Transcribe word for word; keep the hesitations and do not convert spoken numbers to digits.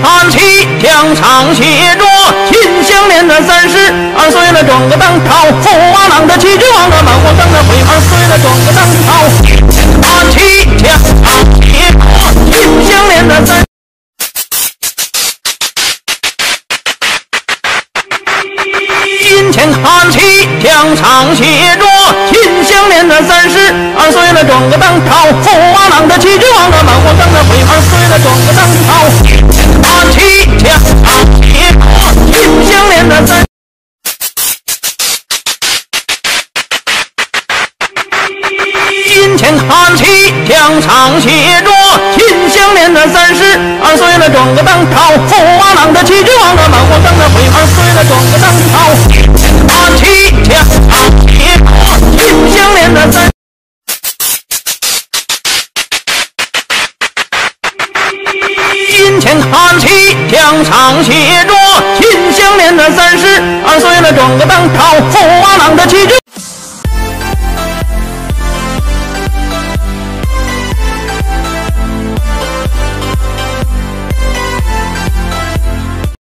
看齐，墙上写着秦香莲的三十二岁了，转个当朝，驸马郎的旗帜王的满皇上的回二岁了，转个当朝，看齐，墙上写着秦香莲的三。金钱看齐，墙上写着秦香莲的三十二岁了，转个当朝，驸马郎的旗帜王的满皇上的回二岁了，转个当朝，看齐，墙上写着秦香莲的三。金钱看齐，墙上写着秦香莲的三十二岁了，转个当朝，驸马郎的旗帜王的满皇上的回二岁了，转个当朝，看齐，墙上写着秦香莲的三。金钱看齐，墙上写着秦香莲的三十二岁了，转个当朝，驸马郎的旗帜。